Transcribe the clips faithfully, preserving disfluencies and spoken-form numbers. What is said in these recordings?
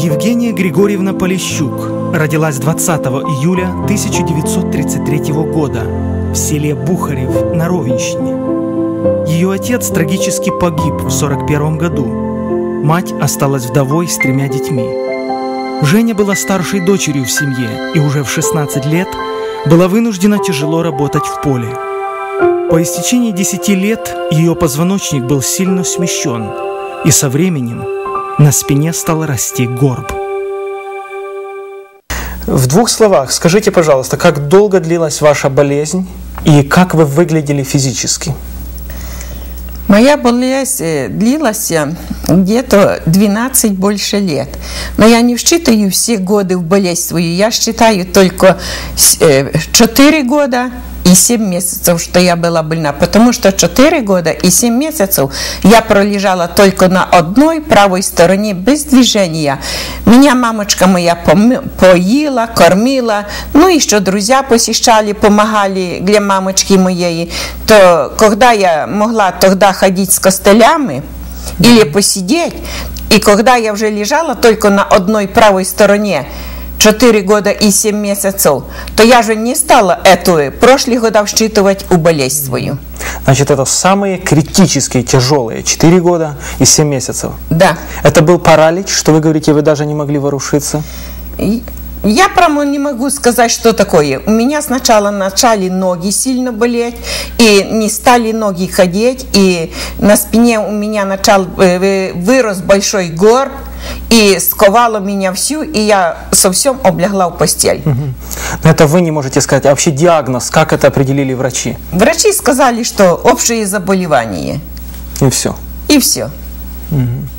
Евгения Григорьевна Полищук родилась двадцатого июля тысяча девятьсот тридцать третьего года в селе Бухарев на Ровенщине. Ее отец трагически погиб в сорок первом году. Мать осталась вдовой с тремя детьми. Женя была старшей дочерью в семье и уже в шестнадцать лет была вынуждена тяжело работать в поле. По истечении десяти лет ее позвоночник был сильно смещен, и со временем на спине стал расти горб. В двух словах скажите, пожалуйста, как долго длилась ваша болезнь и как вы выглядели физически? Моя болезнь длилась где-то двенадцать больше лет. Но я не считаю все годы в болезнь свою. Я считаю только четыре года и семь месяцев, что я была больна. Потому что четыре года и семь месяцев я пролежала только на одной правой стороне без движения. Меня мамочка моя поила, кормила. Ну, еще друзья посещали, помогали для мамочки моей. То, когда я могла тогда ходить с костылями или посидеть, и когда я уже лежала только на одной правой стороне, четыре года и семь месяцев, то я же не стала эту прошлые года считывать у болезнь свою. Значит, это самые критические, тяжелые четыре года и семь месяцев? Да. Это был паралич, что вы говорите, вы даже не могли ворушиться? Я прямо не могу сказать, что такое. У меня сначала начали ноги сильно болеть, и не стали ноги ходить, и на спине у меня начал вырос большой горб, и сковало меня всю, и я совсем облегла в постель. Угу. Но это вы не можете сказать. А вообще диагноз, как это определили врачи? Врачи сказали, что общее заболевание. И все? И все. Угу.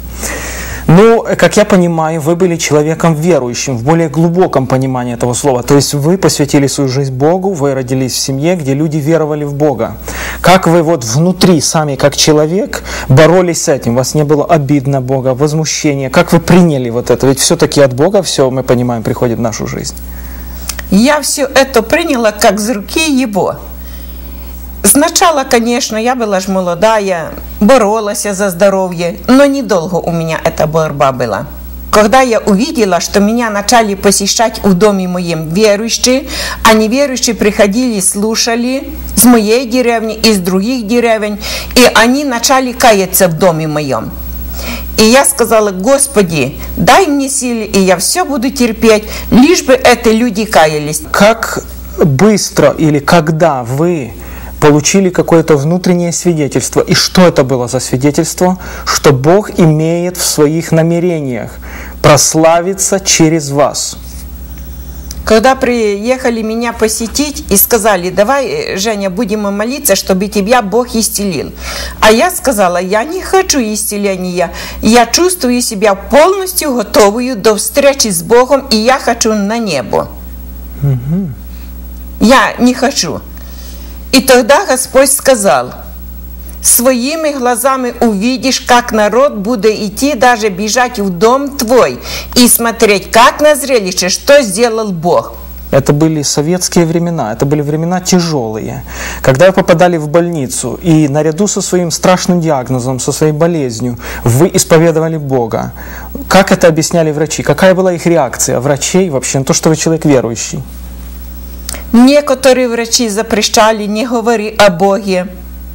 Ну, как я понимаю, вы были человеком верующим, в более глубоком понимании этого слова. То есть вы посвятили свою жизнь Богу, вы родились в семье, где люди веровали в Бога. Как вы вот внутри, сами как человек, боролись с этим? У вас не было обид на Бога, возмущения? Как вы приняли вот это? Ведь все-таки от Бога все, мы понимаем, приходит в нашу жизнь. Я все это приняла как с руки Его. Сначала, конечно, я была ж молодая, боролась за здоровье, но недолго у меня эта борьба была. Когда я увидела, что меня начали посещать в доме моем верующие, а неверующие приходили, слушали с моей деревни, из других деревень, и они начали каяться в доме моем. И я сказала: Господи, дай мне силы, и я все буду терпеть, лишь бы эти люди каялись. Как быстро или когда вы получили какое-то внутреннее свидетельство? И что это было за свидетельство? Что Бог имеет в своих намерениях прославиться через вас. Когда приехали меня посетить и сказали: давай, Женя, будем молиться, чтобы тебя Бог исцелил. А я сказала: я не хочу исцеления. Я чувствую себя полностью готовую до встречи с Богом, и я хочу на небо. Угу. Я не хочу. И тогда Господь сказал: своими глазами увидишь, как народ будет идти, даже бежать в дом твой и смотреть, как на зрелище, что сделал Бог. Это были советские времена, это были времена тяжелые. Когда вы попадали в больницу и наряду со своим страшным диагнозом, со своей болезнью, вы исповедовали Бога. Как это объясняли врачи? Какая была их реакция врачей вообще на то, что вы человек верующий? Некоторые врачи запрещали: не говори о Боге.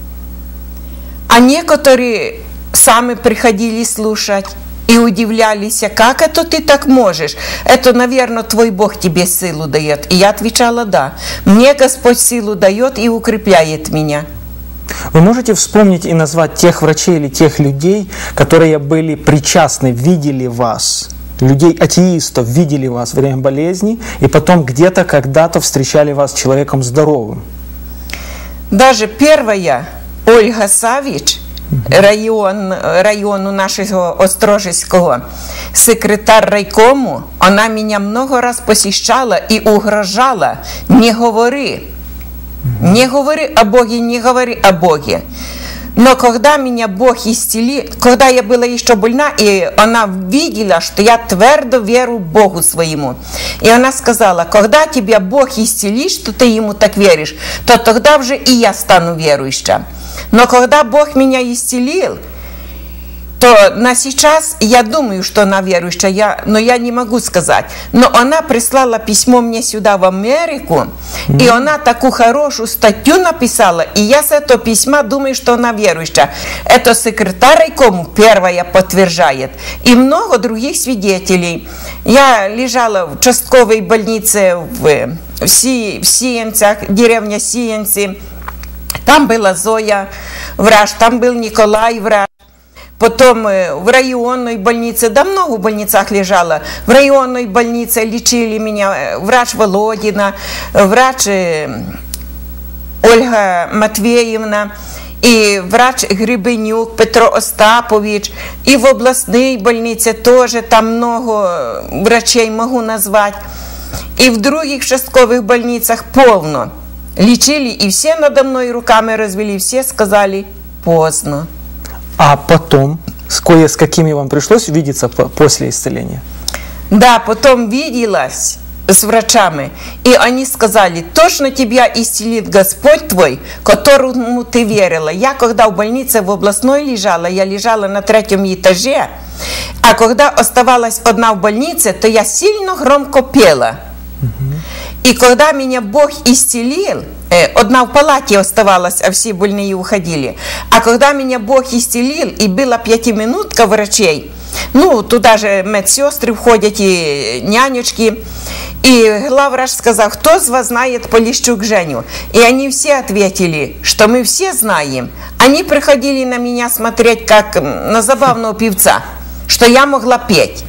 А некоторые сами приходили слушать и удивлялись: как это ты так можешь? Это, наверное, твой Бог тебе силу дает. И я отвечала: да. Мне Господь силу дает и укрепляет меня. Вы можете вспомнить и назвать тех врачей или тех людей, которые были причастны, видели вас? Людей, атеистов, видели вас во время болезни, и потом где-то, когда-то встречали вас человеком здоровым. Даже первая, Ольга Савич, район, району нашего Острожецкого, секретарь райкому, она меня много раз посещала и угрожала: не говори, не говори о Боге, не говори о Боге. Но когда меня Бог исцелил, когда я была еще больна, и она видела, что я твердо верю Богу своему. И она сказала: когда тебя Бог исцелит, что ты ему так веришь, то тогда уже и я стану верующим. Но когда Бог меня исцелил, то на сейчас я думаю, что она верующая, я, но я не могу сказать. Но она прислала письмо мне сюда, в Америку, mm-hmm. и она такую хорошую статью написала, и я с этого письма думаю, что она верующая. Это секретарь райкому первая подтверждает, и много других свидетелей. Я лежала в участковой больнице в, в, Си, в Сиенцах, деревня Сиенцы. Там была Зоя, врач, там был Николай, врач. Потом в районной больнице, да много в больницах лежала. В районной больнице лечили меня врач Володина, врач Ольга Матвеевна, и врач Гребенюк Петро Остапович. И в областной больнице тоже там много врачей могу назвать. И в других участковых больницах полно. Лечили, и все надо мной руками развели, все сказали поздно. А потом, с, кое, с какими вам пришлось видеться после исцеления? Да, потом виделась с врачами, и они сказали, точно тебя исцелит Господь твой, которому ты верила. Я, когда в больнице в областной лежала, я лежала на третьем этаже, а когда оставалась одна в больнице, то я сильно громко пела. И когда меня Бог исцелил, одна в палате оставалась, а все больные уходили. А когда меня Бог исцелил, и была пятиминутка врачей, ну, туда же медсестры входят и нянечки, и главврач сказал, кто из вас знает Полищук Женю? И они все ответили, что мы все знаем. Они приходили на меня смотреть, как на забавного певца, что я могла петь.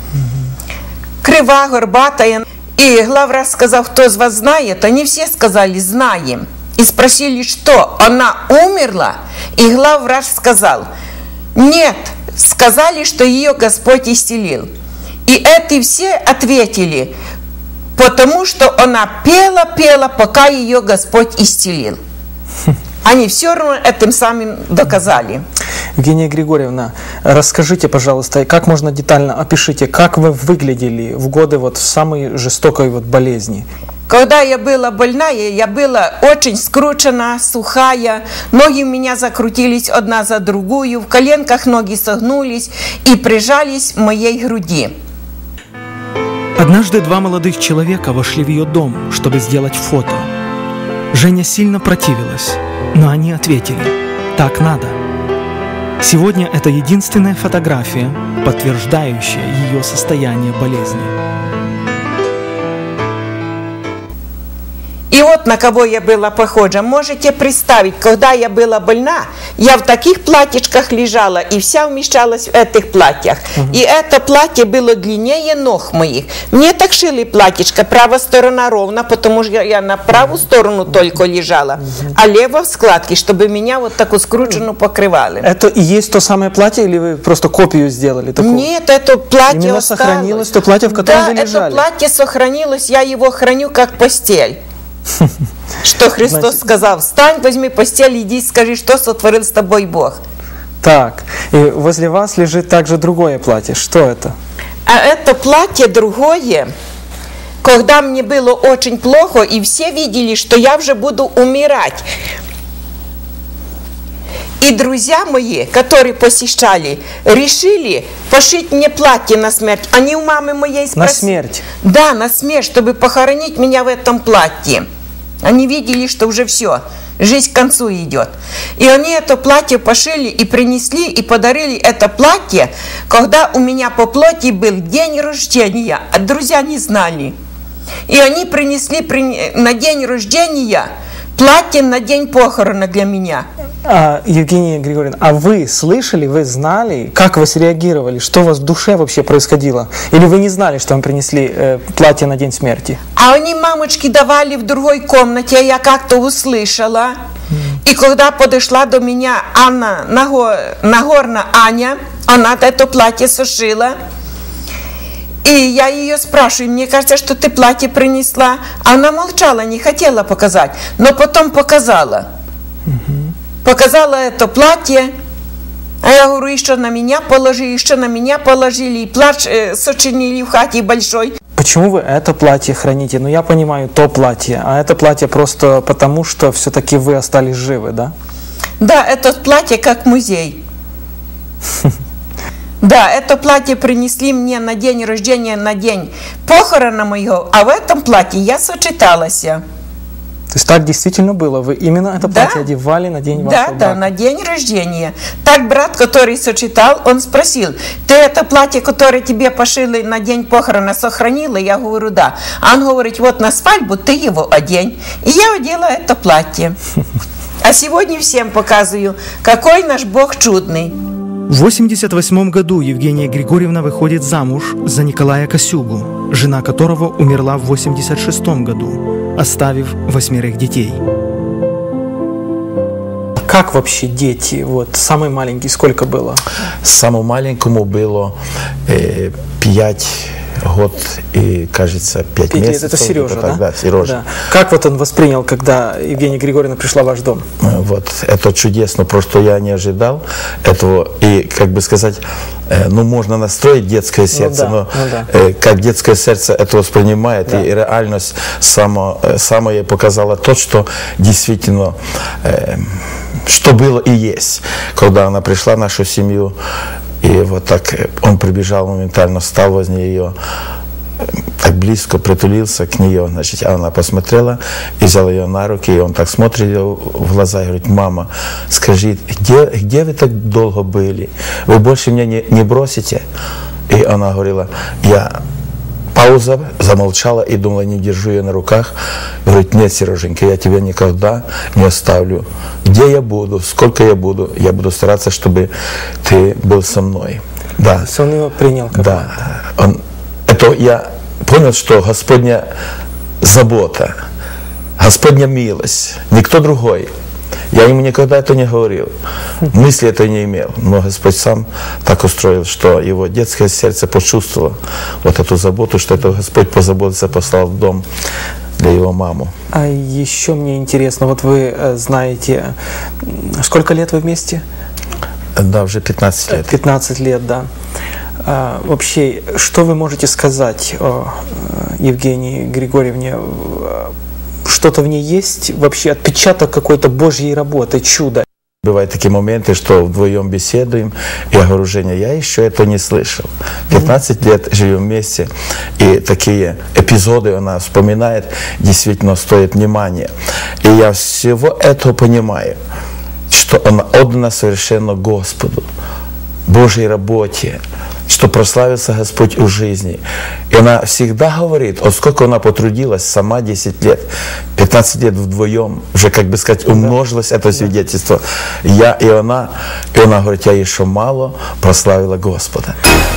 Крива, горбатая. И главврач сказал, кто из вас знает? Они все сказали, знаем. И спросили, что, она умерла? И главврач сказал, нет, сказали, что ее Господь исцелил. И эти все ответили, потому что она пела, пела, пока ее Господь исцелил. Они все равно этим самым доказали. Евгения Григорьевна, расскажите, пожалуйста, как можно детально опишите, как вы выглядели в годы вот самой жестокой вот болезни? Когда я была больная, я была очень скручена, сухая, ноги у меня закрутились одна за другую, в коленках ноги согнулись и прижались к моей груди. Однажды два молодых человека вошли в ее дом, чтобы сделать фото. Женя сильно противилась, но они ответили, так надо. Сегодня это единственная фотография, подтверждающая ее состояние болезни. И вот на кого я была похожа. Можете представить, когда я была больна, я в таких платьишках лежала и вся вмещалась в этих платьях. Угу. И это платье было длиннее ног моих. Мне так шили платьишко, правая сторона ровно, потому что я на правую сторону только лежала, угу. а лево в складке, чтобы меня вот такую скрученную покрывали. Это и есть то самое платье, или вы просто копию сделали? Такую? Нет, это платье Именно осталось. Сохранилось то платье, в котором да, вы лежали? это платье сохранилось, я его храню как постель. Что Христос Значит... сказал, встань, возьми постель, иди, скажи, что сотворил с тобой Бог. Так, и возле вас лежит также другое платье. Что это? А это платье другое, когда мне было очень плохо, и все видели, что я уже буду умирать. И друзья мои, которые посещали, решили пошить мне платье на смерть. Они у мамы моей спросили. На смерть? Да, на смерть, чтобы похоронить меня в этом платье. Они видели, что уже все, жизнь к концу идет. И они это платье пошили и принесли, и подарили это платье, когда у меня по плоти был день рождения, а друзья не знали. И они принесли на день рождения платье на день похорона для меня. А, Евгения Григорьевна, а вы слышали, вы знали, как вы среагировали, что у вас в душе вообще происходило? Или вы не знали, что вам принесли э, платье на день смерти? А они мамочки давали в другой комнате, я как-то услышала. Mm. И когда подошла до меня Анна, Нагорна Аня, она это платье сушила. И я ее спрашиваю, мне кажется, что ты платье принесла. Она молчала, не хотела показать, но потом показала. Mm-hmm. Показала это платье, а я говорю, еще на меня положили, еще на меня положили, и плач э, сочинили в хате большой. Почему вы это платье храните? Ну, я понимаю, то платье, а это платье просто потому, что все-таки вы остались живы, да? Да, это платье как музей. Да, это платье принесли мне на день рождения, на день похорона моего, а в этом платье я сочеталась. То есть так действительно было? Вы именно это Да. платье одевали на день Да, вашего да, брака? на день рождения. Так брат, который сочетал, он спросил: ты это платье, которое тебе пошили на день похорона, сохранила? Я говорю, да. А он говорит, вот на свадьбу ты его одень. И я одела это платье. А сегодня всем показываю, какой наш Бог чудный. В восемьдесят восьмом году Евгения Григорьевна выходит замуж за Николая Косюгу, жена которого умерла в восемьдесят шестом году, оставив восьмерых детей. Как вообще дети? Вот самый маленький сколько было? Самому маленькому было э, пять год и, кажется, пять Пять лет. месяцев. Это Сережа, да? Да, Сережа. Да. Как вот он воспринял, когда Евгения Григорьевна пришла в ваш дом? Вот, это чудесно, просто я не ожидал этого. И, как бы сказать, э, ну, можно настроить детское сердце, да, но ну да. э, как детское сердце это воспринимает, Да. и реальность само, э, самое показала то, что действительно, э, что было и есть. Когда она пришла в нашу семью, и вот так э, он прибежал моментально, встал возле ее, так близко притулился к нее, значит, она посмотрела и взяла ее на руки, и он так смотрит ее в глаза и говорит: мама, скажи, где, где вы так долго были? Вы больше меня не, не бросите? И она говорила, я... Пауза, замолчала и думала, не держу ее на руках. Говорит, нет, Сереженька, я тебя никогда не оставлю. Где я буду, сколько я буду, я буду стараться, чтобы ты был со мной. Да. То есть он его принял как Да, он, это я понял, что Господня забота, Господня милость, никто другой. Я ему никогда это не говорил, мысли это не имел, но Господь сам так устроил, что его детское сердце почувствовало вот эту заботу, что это Господь позаботился, послал в дом для его маму. А еще мне интересно, вот вы э, знаете, сколько лет вы вместе? Да, уже пятнадцать лет. пятнадцать лет, да. А, вообще, что вы можете сказать о э, Евгении Григорьевне? Что-то в ней есть, вообще отпечаток какой-то Божьей работы, чуда? Бывают такие моменты, что вдвоем беседуем, и я говорю, Женя, я еще это не слышал. пятнадцать лет живем вместе, и такие эпизоды она вспоминает, действительно стоят внимания. И я всего этого понимаю, что она отдана совершенно Господу, Божьей работе, что прославился Господь в жизни. И она всегда говорит, вот сколько она потрудилась, сама десять лет, пятнадцать лет вдвоем, уже, как бы сказать, умножилось это свидетельство. Я и она, и она говорит, я еще мало прославила Господа.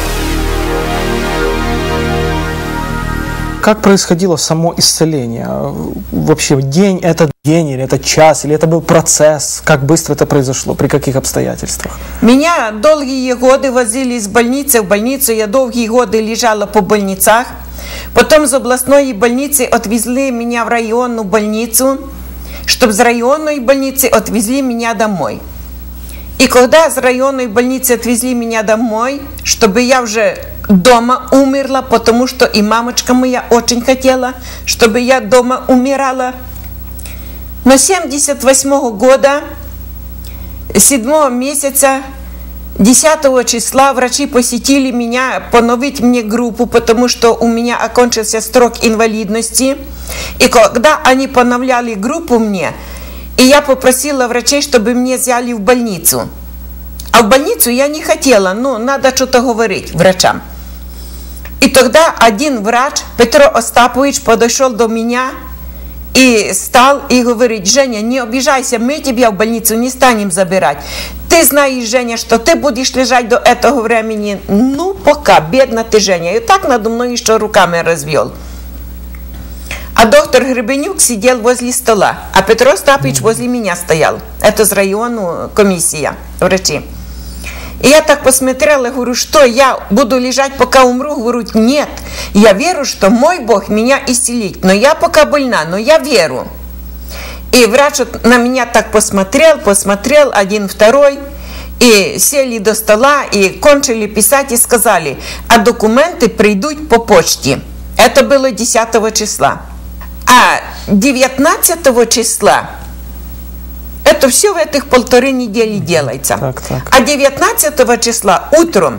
Как происходило само исцеление? Вообще, день, этот день, или это час, или это был процесс? Как быстро это произошло, при каких обстоятельствах? Меня долгие годы возили из больницы в больницу, я долгие годы лежала по больницах. Потом из областной больницы отвезли меня в районную больницу, чтобы с районной больницы отвезли меня домой. И когда с районной больницы отвезли меня домой, чтобы я уже дома умерла, потому что и мамочка моя очень хотела, чтобы я дома умирала. Но семьдесят восьмого года, седьмого месяца, десятого числа врачи посетили меня, поновить мне группу, потому что у меня окончился срок инвалидности. И когда они поновляли группу мне, и я попросила врачей, чтобы меня взяли в больницу. А в больницу я не хотела, ну, надо что-то говорить врачам. И тогда один врач, Петро Остапович, подошел до меня и стал и говорит: Женя, не обижайся, мы тебя в больницу не станем забирать. Ты знаешь, Женя, что ты будешь лежать до этого времени. Ну, пока, бедна ты, Женя. И так надо мной еще руками развел. А доктор Гребенюк сидел возле стола, а Петро Остапович возле меня стоял. Это с района комиссия, врачи. И я так посмотрела, говорю, что я буду лежать, пока умру? Говорю, нет, я верю, что мой Бог меня исцелит, но я пока больна, но я верю. И врач на меня так посмотрел, посмотрел, один, второй, и сели до стола, и кончили писать, и сказали, а документы придут по почте. Это было десятого числа. А девятнадцатого числа, это все в этих полторы недели делается. Так, так. А девятнадцатого числа утром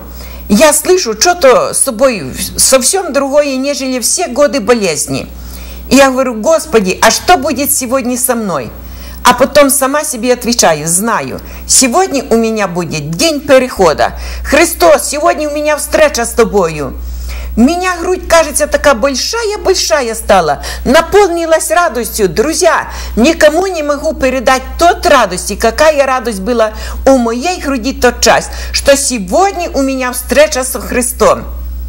я слышу что-то с собой совсем другое, нежели все годы болезни. И я говорю: Господи, а что будет сегодня со мной? А потом сама себе отвечаю: знаю, сегодня у меня будет день перехода. Христос, сегодня у меня встреча с тобою. У меня грудь, кажется, такая большая-большая стала, наполнилась радостью. Друзья, никому не могу передать тот радости, какая радость была у моей груди тот час, что сегодня у меня встреча со Христом.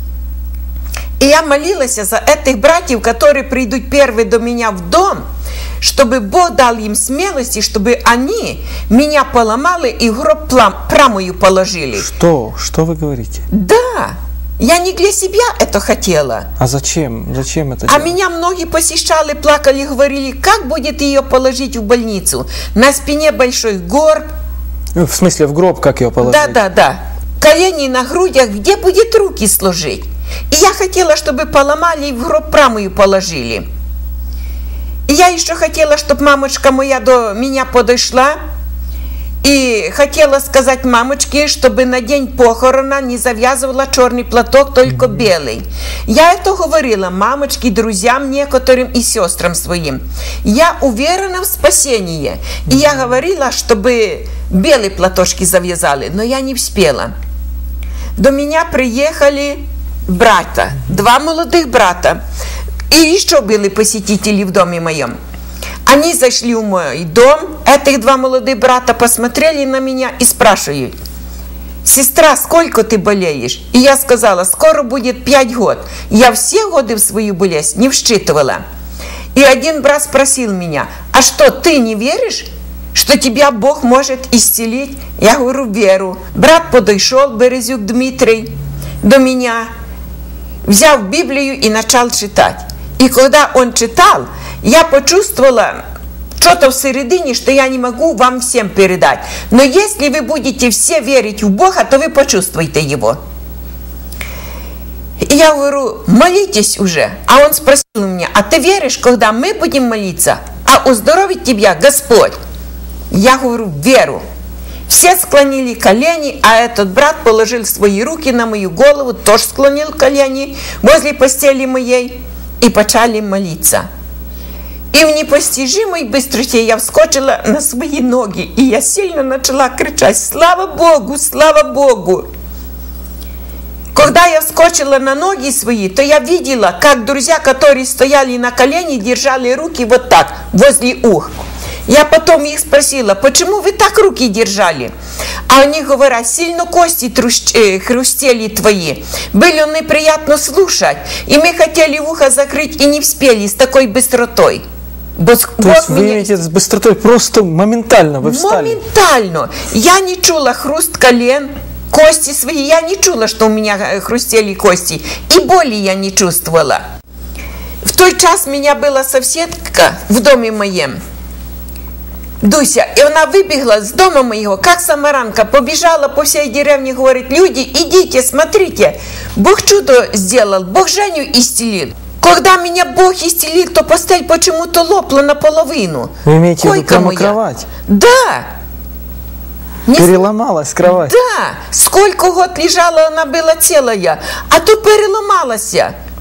И я молилась за этих братьев, которые придут первые до меня в дом, чтобы Бог дал им смелости, чтобы они меня поломали и в гроб прамою положили. Что? Что вы говорите? Да. Я не для себя это хотела. А зачем? Зачем это? А меня многие посещали, плакали, говорили, как будет ее положить в больницу. На спине большой горб. Ну, в смысле, в гроб как ее положить? Да, да, да. Колени на грудях, где будет руки сложить. И я хотела, чтобы поломали и в гроб прамою положили. И я еще хотела, чтобы мамочка моя до меня подошла. И хотела сказать мамочке, чтобы на день похорона не завязывала черный платок, только mm-hmm. белый. Я это говорила мамочке, друзьям некоторым и сестрам своим. Я уверена в спасении. Mm-hmm. И я говорила, чтобы белые платочки завязали, но я не успела. До меня приехали брата, два молодых брата. И еще были посетители в доме моем. Они зашли в мой дом, этих два молодых брата посмотрели на меня и спрашивают: сестра, сколько ты болеешь? И я сказала: скоро будет пять год. Я все годы в свою болезнь не всчитывала. И один брат спросил меня: а что, ты не веришь, что тебя Бог может исцелить? Я говорю: веру. Брат подошел, Березюк Дмитрий, до меня, взял Библию и начал читать. И когда он читал, я почувствовала что-то в середине, что я не могу вам всем передать. Но если вы будете все верить в Бога, то вы почувствуете Его. И я говорю: молитесь уже. А он спросил у меня: а ты веришь, когда мы будем молиться, а уздоровит тебя Господь? Я говорю: веру. Все склонили колени, а этот брат положил свои руки на мою голову, тоже склонил колени возле постели моей, и почали молиться. И в непостижимой быстроте я вскочила на свои ноги, и я сильно начала кричать: слава Богу, слава Богу! Когда я вскочила на ноги свои, то я видела, как друзья, которые стояли на колени, держали руки вот так, возле ух. Я потом их спросила: почему вы так руки держали? А они говорят: сильно кости труш... э, хрустели твои. Было неприятно слушать. И мы хотели ухо закрыть и не успели с такой быстротой. Бог То есть вы меня... имеете с быстротой просто моментально вы встали? Моментально. Я не чула хруст колен, кости свои. Я не чула, что у меня хрустели кости. И боли я не чувствовала. В тот час у меня была соседка в доме моем, Дуся, и она выбегла с дома моего, как самаранка, побежала по всей деревне, говорит: люди, идите, смотрите, Бог чудо сделал, Бог Женю исцелил. Когда меня Бог исцелил, то постель почему-то лопла наполовину. Вы имеете в виду прямо моя. Кровать? Да. Не Переломалась кровать? Да. Сколько год лежала, она была целая, а тут переломалась.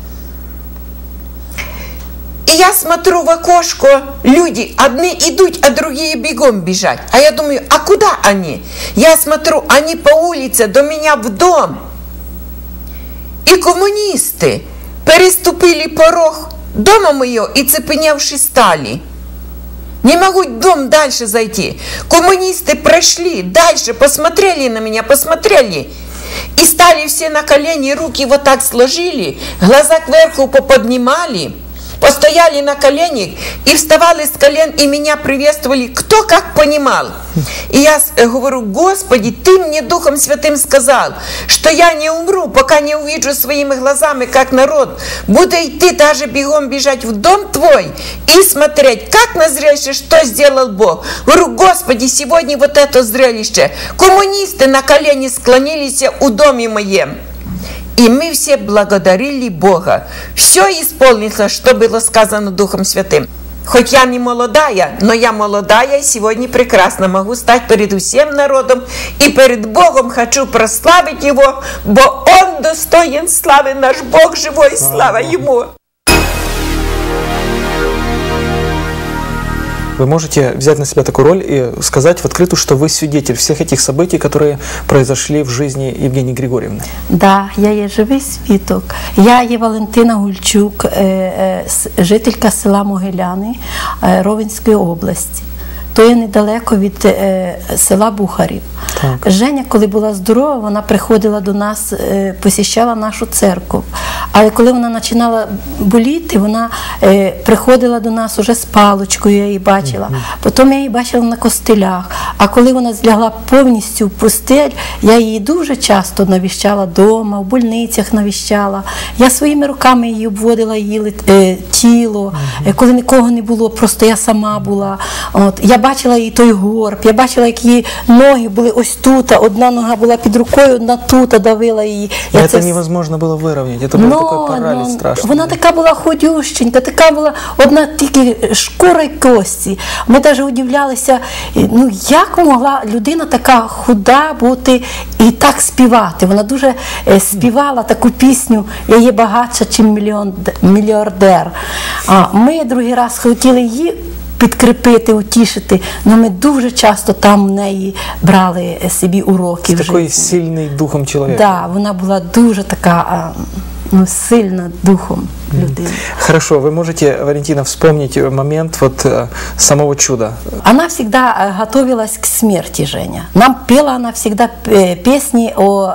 И я смотрю в окошко, люди, одни идут, а другие бегом бежать. А я думаю: а куда они? Я смотрю, они по улице до меня в дом. И коммунисты переступили порог дома моего и цепеневши стали. Не могу в дом дальше зайти. Коммунисты прошли дальше, посмотрели на меня, посмотрели. И стали все на колени, руки вот так сложили, глаза кверху поподнимали. Постояли на коленях и вставали с колен, и меня приветствовали, кто как понимал. И я говорю: Господи, Ты мне Духом Святым сказал, что я не умру, пока не увижу своими глазами, как народ буду идти даже бегом бежать в дом Твой и смотреть, как на зрелище, что сделал Бог. Говорю: Господи, сегодня вот это зрелище. Коммунисты на колени склонились у доме моем. И мы все благодарили Бога. Все исполнилось, что было сказано Духом Святым. Хоть я не молодая, но я молодая и сегодня прекрасно могу стать перед всем народом. И перед Богом хочу прославить Его, бо Он достоин славы, наш Бог живой, слава Ему. Вы можете взять на себя такую роль и сказать в открытую, что вы свидетель всех этих событий, которые произошли в жизни Євгенії Григорівни. Да, я є живий свідок. Я є Валентина Гульчук, жителька села Могиляни Ровенської області. То є недалеко від е, села Бухарів. Так. Женя, коли була здорова, вона приходила до нас, е, посіщала нашу церкву. Але коли вона починала боліти, вона е, приходила до нас уже з паличкою, я її бачила. Mm-hmm. Потім я її бачила на костелях. А коли вона злягла повністю в постель, я її дуже часто навіщала вдома, в больницях навіщала. Я своїми руками її обводила, її е, тіло. Mm-hmm. Коли нікого не було, просто я сама була. От, я бачила її той горб, я бачила, як її ноги були ось тут, одна нога була під рукою, одна тут, давила її. Я це невозможно було вирівняти, це був но, такий параліч страшний. Вона така була ходющенька, така була одна тільки шкура й кості. Ми навіть удивлялися, ну як могла людина така худа бути і так співати. Вона дуже е, співала таку пісню «Я є багатша, чим мільйон, мільярдер». А ми другий раз хотіли її підкріпити, утішити, але ми дуже часто там в неї брали собі уроки. З такий сильний духом чоловіка. Так, да, вона була дуже така, ну, сильна духом людина. Хорошо, вы можете, Валентина, вспомнить момент вот самого чуда? Она всегда готовилась к смерти, Женя. Нам пела она всегда песни о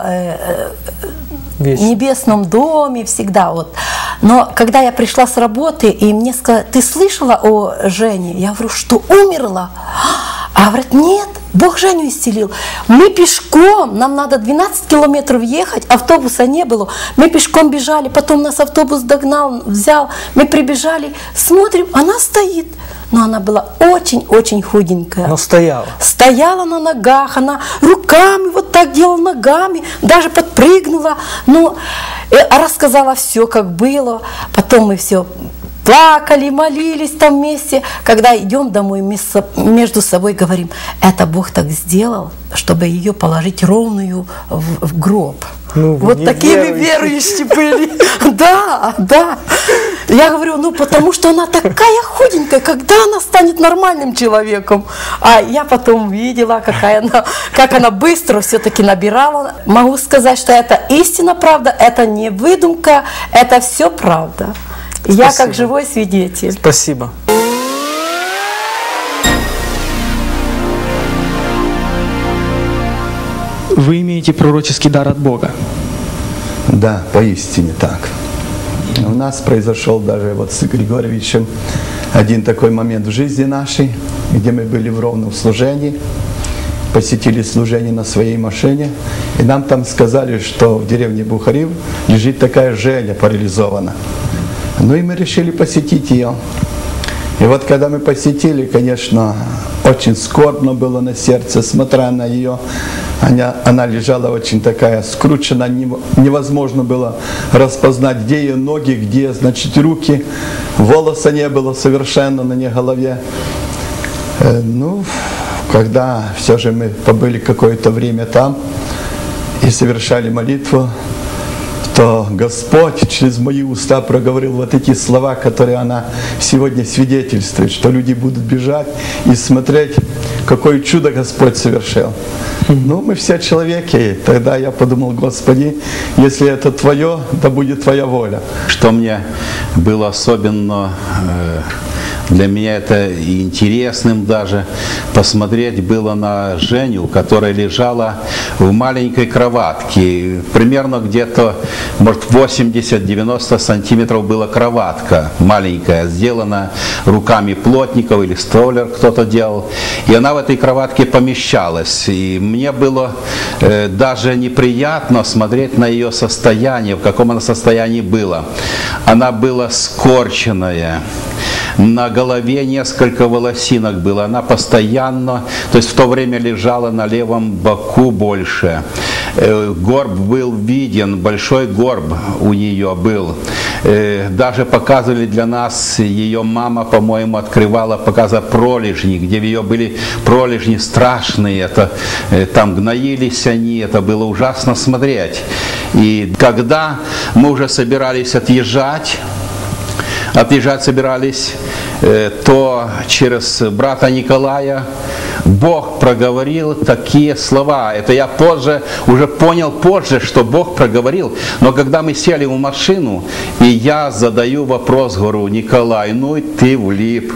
Вещь. небесном доме, всегда вот. Но когда я пришла с работы, и мне сказали: ты слышала о Жене? Я говорю, что умерла? А говорят, нет, Бог Женю исцелил. Мы пешком, нам надо двенадцать километров ехать, автобуса не было. Мы пешком бежали, потом нас автобус догнал, взял, мы прибежали, смотрим, она стоит. Но она была очень-очень худенькая. Но стояла. Стояла на ногах, она руками вот так делала, ногами, даже подпрыгнула. Ну, рассказала все, как было. Потом мы все плакали, молились там вместе. Когда идем домой, мы между собой говорим: это Бог так сделал, чтобы ее положить ровную в, в гроб. Ну, вот такие мы верующие были. Да, да. Я говорю, ну потому что она такая худенькая, когда она станет нормальным человеком? А я потом видела, какая она, как она быстро все-таки набирала. Могу сказать, что это истинно правда, это не выдумка, это все правда. Спасибо. Я как живой свидетель. Спасибо. Вы имеете пророческий дар от Бога. Да, поистине так. У нас произошел даже вот с Григорьевичем один такой момент в жизни нашей, где мы были в ровном служении, посетили служение на своей машине, и нам там сказали, что в деревне Бухарив лежит такая Женя парализована. Ну и мы решили посетить ее. И вот когда мы посетили, конечно, очень скорбно было на сердце, смотря на ее. Она, она лежала очень такая скручена, невозможно было распознать, где ее ноги, где, значит, руки. Волоса не было совершенно на ней голове. Ну, когда все же мы побыли какое-то время там и совершали молитву, то Господь через мои уста проговорил вот эти слова, которые она сегодня свидетельствует, что люди будут бежать и смотреть, какое чудо Господь совершил. Ну, мы все человеки. Тогда я подумал: Господи, если это Твое, да будет Твоя воля. Что мне было особенно, для меня это интересным даже, посмотреть было на Женю, которая лежала в маленькой кроватке. Примерно где-то, может, восемьдесят-девяносто сантиметров была кроватка маленькая, сделана руками плотников или столер кто-то делал. И она в этой кроватке помещалась. И мне было э, даже неприятно смотреть на ее состояние, в каком она состоянии была. Она была скорченная. На голове несколько волосинок было. Она постоянно, то есть в то время лежала на левом боку больше. Горб был виден, большой горб у нее был. Даже показывали для нас, ее мама, по-моему, открывала, показывала пролежни, где в ее были пролежни страшные. Это, там гноились они, это было ужасно смотреть. И когда мы уже собирались отъезжать, отъезжать собирались, то через брата Николая Бог проговорил такие слова. Это я позже, уже понял позже, что Бог проговорил. Но когда мы сели в машину, и я задаю вопрос, говорю: Николай, ну и ты влип.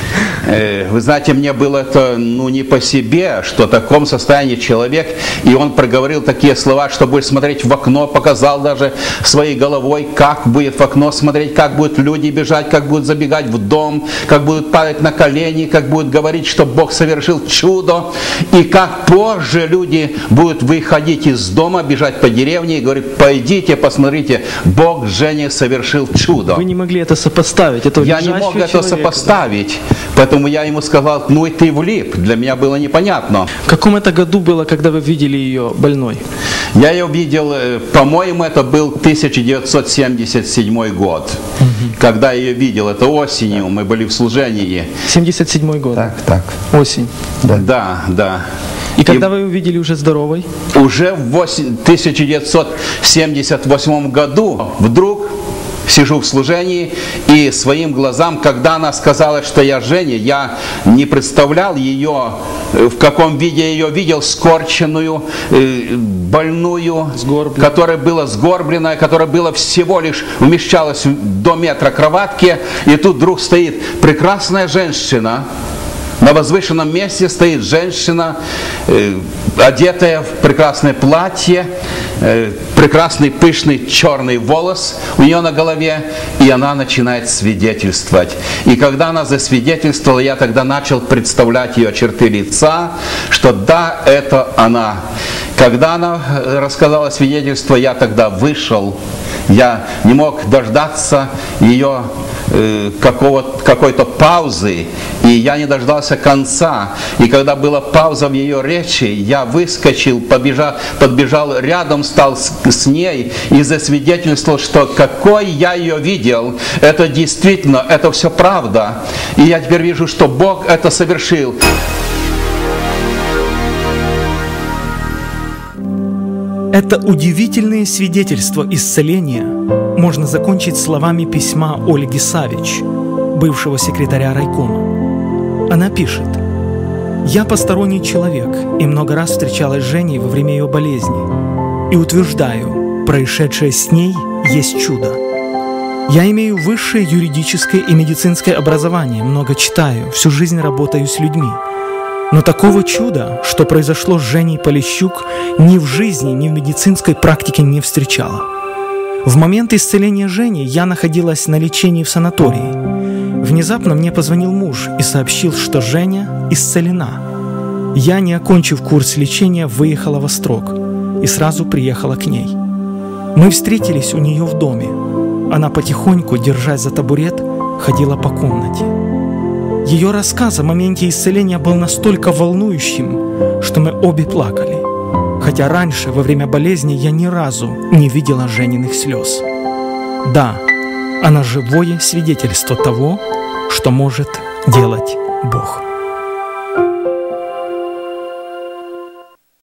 Вы знаете, мне было это ну, не по себе, что в таком состоянии человек, и он проговорил такие слова, что будет смотреть в окно, показал даже своей головой, как будет в окно смотреть, как будут люди бежать, как будут забегать в дом, как будут падать на колени, как будут говорить, что Бог совершил чудо, и как позже люди будут выходить из дома, бежать по деревне и говорить: пойдите, посмотрите, Бог Жене совершил чудо. Вы не могли это сопоставить? Это я не мог это человека. сопоставить, поэтому я ему сказал: ну и ты влип. Для меня было непонятно. В каком это году было, когда вы видели ее больной? Я ее видел, по-моему, это был тысяча девятьсот семьдесят седьмой год. Угу. Когда я ее видел, это осенью, мы были в служении. семьдесят седьмой год? Так, так. Осень? Да, да. да. И когда и вы увидели уже здоровой? Уже в тысяча девятьсот семьдесят восьмом году вдруг сижу в служении, и своим глазам, когда она сказала, что я Женя, я не представлял ее, в каком виде я ее видел, скорченную, больную, которая была сгорбленная, которая была всего лишь, умещалась до метра кроватки, и тут вдруг стоит прекрасная женщина. На возвышенном месте стоит женщина, э, одетая в прекрасное платье, э, прекрасный пышный черный волос у нее на голове, и она начинает свидетельствовать. И когда она засвидетельствовала, я тогда начал представлять ее черты лица, что да, это она. Когда она рассказала свидетельство, я тогда вышел, я не мог дождаться ее э, какой-то паузы, и я не дождался конца. И когда была пауза в ее речи, я выскочил, побежал, подбежал рядом, стал с, с ней и засвидетельствовал, что какой я ее видел, это действительно, это все правда. И я теперь вижу, что Бог это совершил. Это удивительные свидетельства исцеления можно закончить словами письма Ольги Савич, бывшего секретаря райкома. Она пишет: «Я посторонний человек и много раз встречалась с Женей во время ее болезни и утверждаю, происшедшее с ней есть чудо. Я имею высшее юридическое и медицинское образование, много читаю, всю жизнь работаю с людьми. Но такого чуда, что произошло с Женей Полищук, ни в жизни, ни в медицинской практике не встречала. В момент исцеления Жени я находилась на лечении в санатории. Внезапно мне позвонил муж и сообщил, что Женя исцелена. Я, не окончив курс лечения, выехала в Острог и сразу приехала к ней. Мы встретились у нее в доме. Она потихоньку, держась за табурет, ходила по комнате. Ее рассказ о моменте исцеления был настолько волнующим, что мы обе плакали. Хотя раньше, во время болезни, я ни разу не видела Жениных слез. Да, она живое свидетельство того, что может делать Бог».